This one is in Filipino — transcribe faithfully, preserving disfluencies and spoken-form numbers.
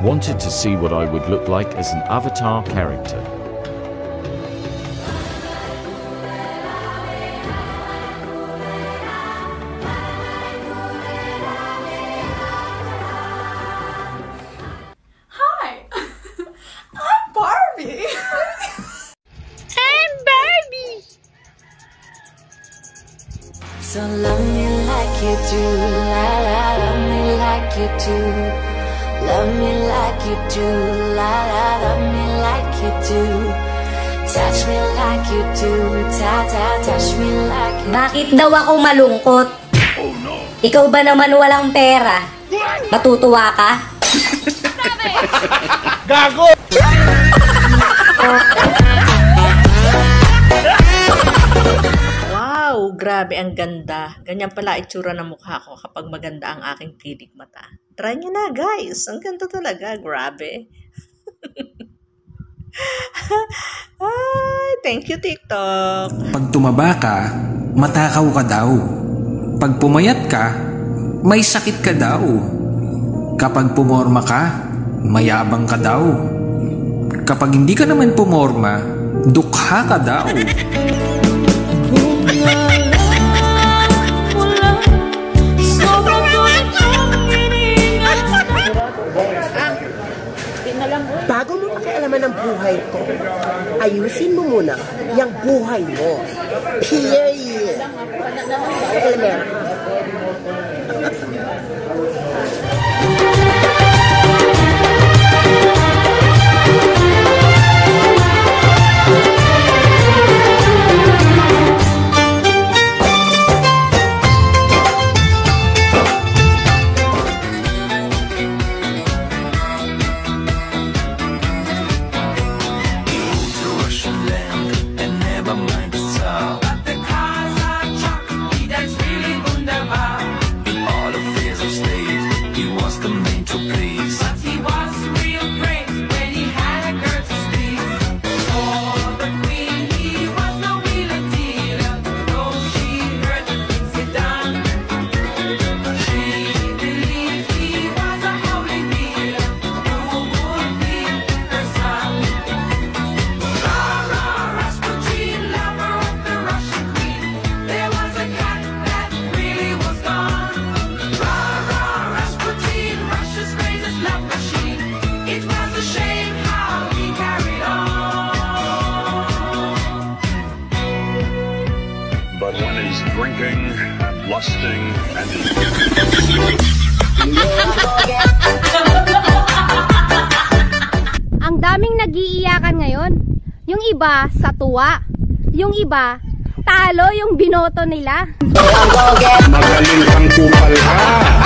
Wanted to see what I would look like as an avatar character. Hi, I'm Barbie. I'm Barbie. So love me like you do, la la, love me like you do. Love me like you do, la la, love me like you do. Touch me like you do, ta ta, touch me like you do. Bakit daw ako malungkot? Oh no! Ikaw ba naman walang pera? Matutuwa ka? Gago! Wow, grabe ang ganda. Ganyan pala itsura ng mukha ko kapag maganda ang aking tinig mata. Try nyo na guys. Ang ganda talaga. Grabe. Ay, thank you TikTok. Pag tumaba ka, matakaw ka daw. Pag pumayat ka, may sakit ka daw. Kapag pumorma ka, mayabang ka daw. Kapag hindi ka naman pumorma, dukha ka daw. Bago mo pakialaman ang buhay ko, ayusin mo muna yung buhay mo. Period. Amen. But when he's drinking, lusting, and Ang daming nag-iiyakan ngayon. Yung iba sa tuwa. Yung iba, talo yung binoto nila. Magaling kang kupal ka.